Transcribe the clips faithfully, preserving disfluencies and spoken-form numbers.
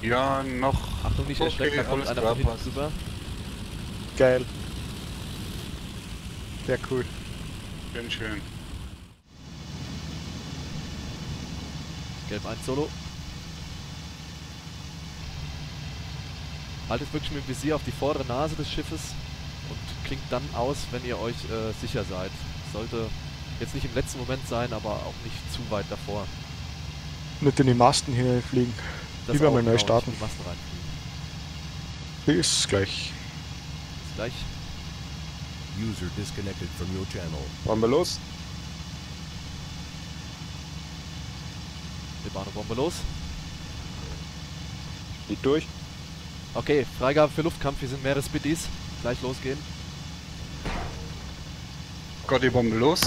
Ja, noch. Achtung, nicht erschrecken, Okay, da kommt alles einer klar, von hinten passt. rüber. Geil. Sehr cool. Schön, schön. Gelb eins Solo. Haltet wirklich mit dem Visier auf die vordere Nase des Schiffes und klingt dann aus, wenn ihr euch äh, sicher seid. Sollte jetzt nicht im letzten Moment sein, aber auch nicht zu weit davor. Nicht in die Masten hineinfliegen. Das Lieber auch, mal neu genau, starten. nicht in die Masten reinfliegen. Bis gleich. Bis gleich. User disconnected from your channel. Wollen wir los? Wir bauen eine Bombe los. Geht durch. Okay, Freigabe für Luftkampf, wir sind mehrere Spitties. Gleich losgehen. Gott, die Bombe los.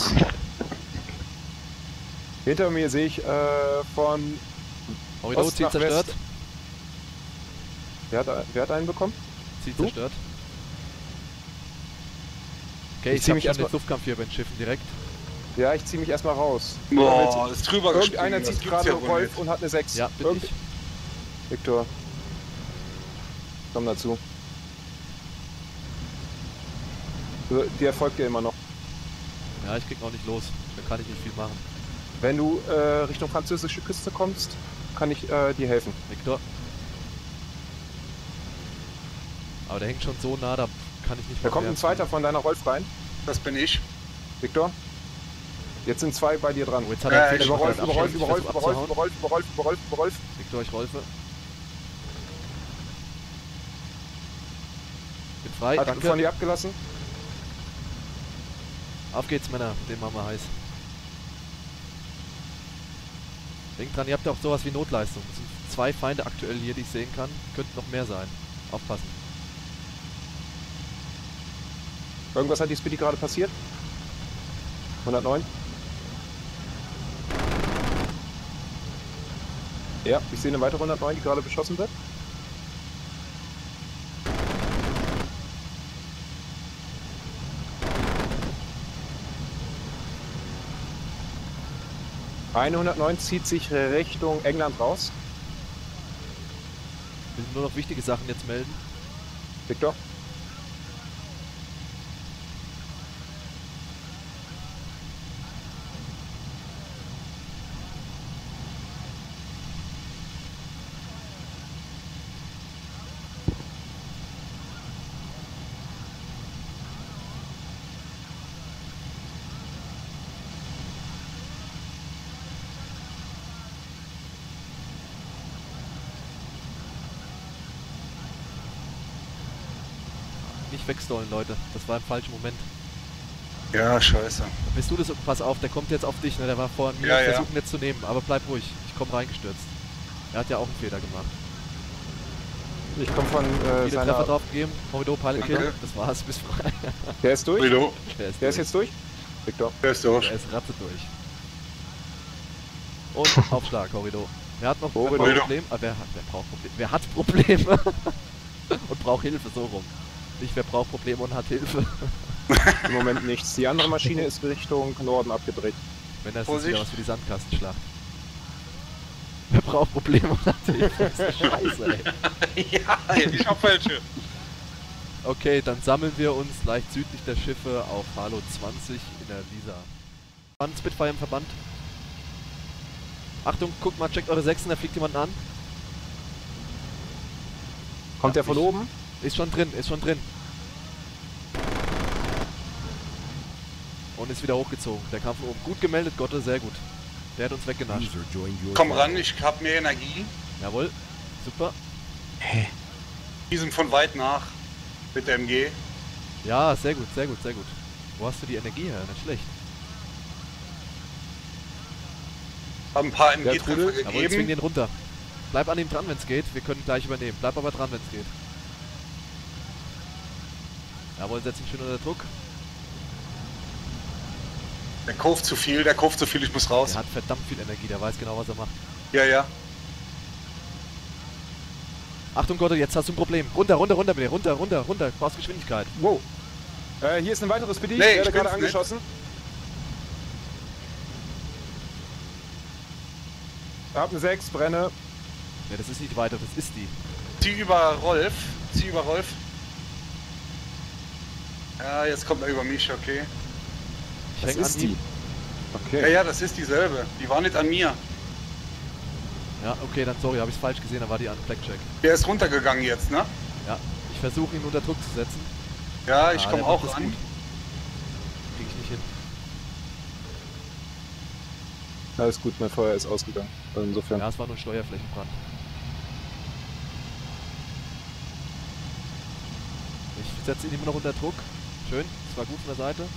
Hinter mir sehe ich äh, von... Horridor, Ost Ziel nach zerstört. West. Wer hat, wer hat einen bekommen? Ziel Du? zerstört. Okay, Ich ich, zieh hab mich schon erstmal- den Luftkampf hier bei den Schiffen direkt. Ja, ich ziehe mich erstmal raus. Boah, ist drüber Irgendeiner gesprungen, zieht das gibt's gerade ja ja wohl Rolf nicht. und hat eine sechs. Ja, bin Irgend- ich. Viktor. Komm dazu. So, der folgt dir immer noch. Ja, ich krieg noch nicht los. Da kann ich nicht viel machen. Wenn du äh, Richtung französische Küste kommst, kann ich äh, dir helfen. Victor. Aber der hängt schon so nah, da kann ich nicht Da mehr kommt ein mehr zweiter von deiner Rolf rein. Das bin ich. Viktor. Jetzt sind zwei bei dir dran. Oh, jetzt hat er einen Äh, Fehler Über gemacht, Rolf, er hat über Rolf, abschließend über Rolf, versucht über Rolf, abzuhauen. über Rolf, über Rolf, über Rolf, über Rolf, über Rolf. Victor, ich rolfe. Bin frei, Hat danke. von dir abgelassen. Auf geht's, Männer, den machen wir heiß. Denkt dran, ihr habt ja auch sowas wie Notleistung. Es sind zwei Feinde aktuell hier, die ich sehen kann. Könnten noch mehr sein. Aufpassen. Irgendwas hat die Speedy gerade passiert. hundertneun. Ja, ich sehe eine weitere hundertneun, die gerade beschossen wird. Eine hundertneun zieht sich Richtung England raus. Wir müssen nur noch wichtige Sachen jetzt melden. Victor. Nicht wegstallen, Leute. Das war im falschen Moment. Ja, scheiße. Bist du das? Pass auf, der kommt jetzt auf dich, ne? Der war vor mir. Ja, ja. Versuchen jetzt zu nehmen, aber bleib ruhig. Ich komme reingestürzt. Er hat ja auch einen Fehler gemacht. Ich komme von äh, Viele Treffer seiner... drauf gegeben. Horridor, Pilot Kill. Danke. Das war's, bist frei. Der ist durch? Guido, Der ist, Der ist durch. jetzt durch? Victor. der ist durch. Der ist Ratze durch. Und Aufschlag, Horridor. Wer hat noch wer Horridor. braucht Problem? Ah, wer, hat, wer braucht Probleme? Wer hat Probleme? Und braucht Hilfe, so rum. Nicht wer braucht Probleme und hat Hilfe. Im Moment nichts. Die andere Maschine ist Richtung Norden abgedreht. Wenn das ist Vorsicht. wieder was für die Sandkastenschlacht. Wer braucht Probleme und hat Hilfe? Das ist scheiße, ey. Ja, ich hab welche. Okay, dann sammeln wir uns leicht südlich der Schiffe auf Halo zwanzig in der Lisa. Verband, Spitfire im Verband. Achtung, guckt mal, checkt eure Sechsen, da fliegt jemand an. Kommt Ja, der von ich- oben? Ist schon drin, ist schon drin. Und ist wieder hochgezogen. Der kam von oben. Gut gemeldet, Gotte, sehr gut. Der hat uns weggenascht. User joined your Komm channel. ran, ich hab mehr Energie. Jawohl, super. Die sind von weit nach mit der M G. Ja, sehr gut, sehr gut, sehr gut. Wo hast du die Energie her? Nicht schlecht. Haben ein paar Der M G-Treffer Trudel. Jawohl, zwing gegeben. den runter. Bleib an ihm dran, wenn es geht. Wir können gleich übernehmen. Bleib aber dran, wenn es geht. Jawohl, setz ihn schön unter Druck. Der kauft zu viel, der kauft zu viel, ich muss raus. Der hat verdammt viel Energie, der weiß genau, was er macht. Ja, ja. Achtung Gott, jetzt hast du ein Problem. Runter, runter, runter bitte. Runter, runter, runter. Du brauchst Geschwindigkeit. Wow. Äh, hier ist ein weiteres Speedy. Nee, ich ich werde gerade bin's nicht. angeschossen. Hab eine sechs, brenne. Ne, das ist nicht weiter, das ist die. Zieh über Rolf. Zieh über Rolf. Ja, jetzt kommt er über mich, okay. Ich Das häng ist an die. ihm. Okay. Ja, ja, das ist dieselbe. Die war nicht an mir. Ja, okay, dann sorry, habe ich es falsch gesehen, da war die an Blackjack. Der ist runtergegangen jetzt, ne? Ja, ich versuche ihn unter Druck zu setzen. Ja, ich Ah, komme der macht auch das an. gut. Krieg ich nicht hin. Alles gut, mein Feuer ist ausgegangen. Also insofern. Ja, es war nur ein Steuerflächenbrand. Ich setze ihn immer noch unter Druck. Schön, das war gut von der Seite.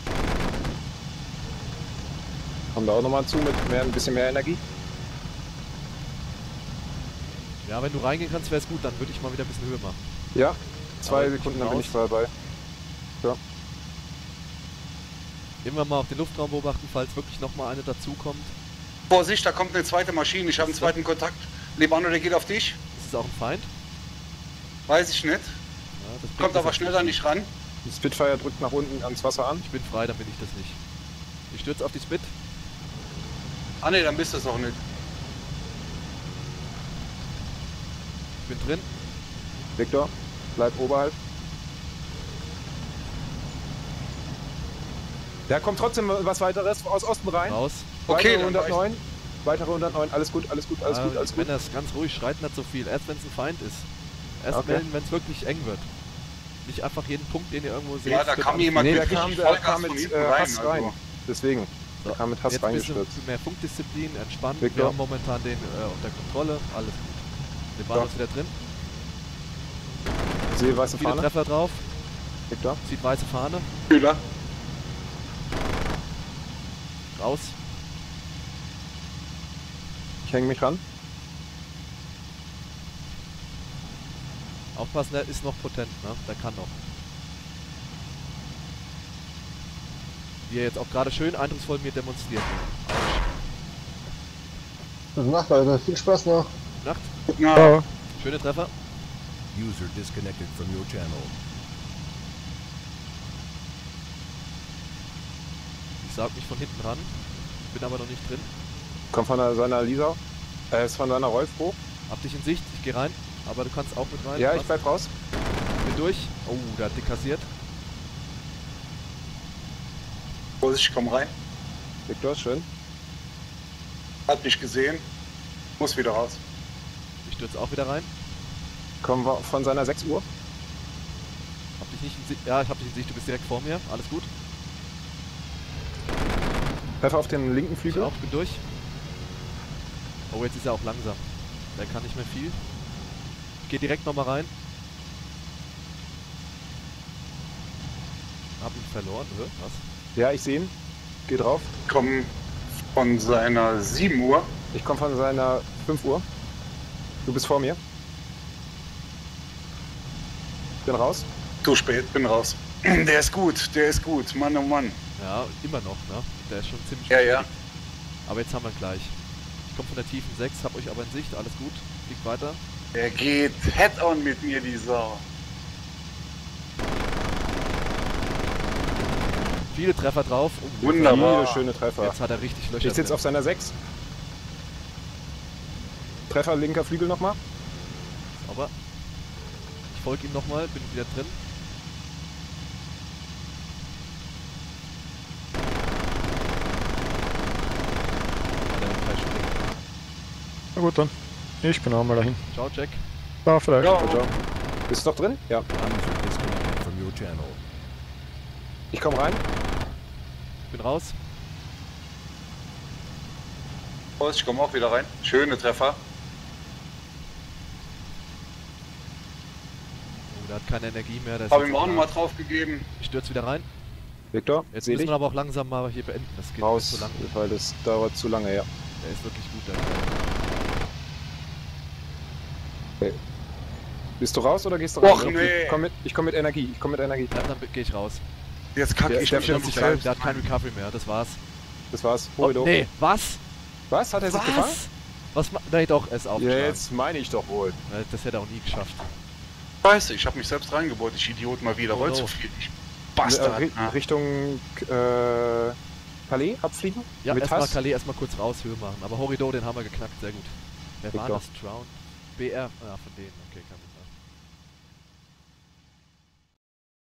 Kommen da auch nochmal zu mit mehr, ein bisschen mehr Energie. Ja, wenn du reingehen kannst, wäre es gut, dann würde ich mal wieder ein bisschen Höhe machen. Ja, zwei Aber Sekunden, ich dann bin raus. ich dabei. Immer mal auf den Luftraum beobachten, falls wirklich nochmal eine dazukommt. Vorsicht, da kommt eine zweite Maschine. Ich habe einen zweiten Kontakt. Lebano, der geht auf dich. Ist es auch ein Feind? Weiß ich nicht. Ja, das bringt Kommt das aber jetzt schneller nicht. nicht ran. Die Spitfire drückt nach unten ans Wasser an. Ich bin frei, dann bin ich das nicht. Ich stürze auf die Spit. Ah ne, dann bist du es auch nicht. Ich bin drin. Victor, bleib oberhalb. Da kommt trotzdem was weiteres aus Osten rein. Raus. Okay, Weitere dann war hundertneun. Weitere hundertneun. Alles gut, alles gut, alles Ah, gut, alles wenn gut. das ganz ruhig schreit, nicht so viel. Erst wenn es ein Feind ist. Erst Okay. melden, wenn es wirklich eng wird. Nicht einfach jeden Punkt, den ihr irgendwo seht. Ja, da wird kam alles- jemand Nee, mit der kam, richtig der Vollgas kam von mit hinten äh, rein. Hass rein. Also. Deswegen. Der So, kam mit Hass jetzt ein reingestürzt. bisschen mehr Funkdisziplin, entspannt. Victor. Wir haben momentan den äh, unter Kontrolle. Alles gut. Der Bahn Ja. ist wieder drin. Ich sehe weiße Viele Fahne. Treffer drauf. Victor. Zieht weiße Fahne. Kühler. Raus. Ich hänge mich ran. Aufpassen, der ist noch potent, ne? Der kann noch. Wie er jetzt auch gerade schön eindrucksvoll mir demonstriert. Gute Nacht, Leute. Viel Spaß noch. Nacht. Ja. Ja. Schöne Treffer. User disconnected from your channel. Ich saug mich von hinten ran. Bin aber noch nicht drin. Kommt von der- seiner Lisa. Er ist von seiner Rolf hoch. Hab dich in Sicht. Ich geh rein. Aber du kannst auch mit rein. Ja, ich Passt. bleib raus. Bin durch. Oh, da hat dekassiert. Vorsicht, komm rein. Victor, schön. Hat mich gesehen. Muss wieder raus. Ich stürze auch wieder rein. Kommen wir von seiner sechs Uhr. Hab dich nicht in Sicht. Ja, ich hab dich in Sicht. Du bist direkt vor mir. Alles gut. Treffer auf den linken Ich Flügel. auch. Bin durch. Oh, jetzt ist er auch langsam. Der kann nicht mehr viel. Ich geh direkt nochmal rein. Hab ihn verloren, oder? Was? Ja, ich sehe ihn. Geh drauf. Komm von seiner sieben Uhr. Ich komme von seiner fünf Uhr. Du bist vor mir. Bin raus. Zu spät, bin raus. Der ist gut, der ist gut. Mann, oh Mann. Ja, immer noch, ne? Der ist schon ziemlich Ja, gut ja. belegt. Aber jetzt haben wir ihn gleich. Ich komme von der tiefen sechs, hab euch aber in Sicht, alles gut. Fliegt weiter. Der geht Head-on mit mir, die Sau. Viele Treffer drauf. Oh, Wunderbar. Viele schöne Treffer. Jetzt hat er richtig Löcher. Ich sitze drin. auf seiner sechs. Treffer linker Flügel nochmal. Aber ich folge ihm nochmal, bin wieder drin. Hat er gleich springen. Na gut dann. Ich bin auch mal dahin. Ciao, Jack. Ja, vielleicht. Ja. Ciao, ciao. Bist du noch drin? Ja. User disconnected from your channel. Ich komme rein. Bin raus. Vorsicht, ich komme auch wieder rein. Schöne Treffer. Oh, der hat keine Energie mehr. Der ist Habe jetzt ihm auch am nochmal Arsch. drauf gegeben. Ich stürze wieder rein. Victor, Jetzt seh müssen dich. wir aber auch langsam mal hier beenden. Das geht Raus, nicht so lang. weil das dauert zu lange, ja. Der ist wirklich gut. Der Kerl. Okay. Bist du raus oder gehst du rein? Och, nee. Ich komm mit, ich komm mit Energie, ich komm mit Energie. Ja, dann gehe ich raus. Jetzt kacke Der- ich der mich fährt noch sich Der, selbst. der hat kein Recovery mehr, das war's. Das war's. Oh, Horido. nee, was? Was? Hat er sich gefangen? Was? Was ma Nee, doch, er ist Ja, aufgeschlagen. jetzt meine ich doch wohl. Ja, das hätte er auch nie geschafft. Scheiße, ich habe mich selbst reingebohrt. Ich Idiot mal wieder. Oh, Roll no. zu viel. Ich Äh, Bastard. Ri- Ah. Richtung äh, Palais abfliegen? Ja, mit erstmal Hass? Calais erstmal kurz raus, Höhe machen. Aber Horido, den haben wir geknackt, sehr gut. Wer war Victor. das? Drown? B R, ah, von denen, okay, kann ich sagen.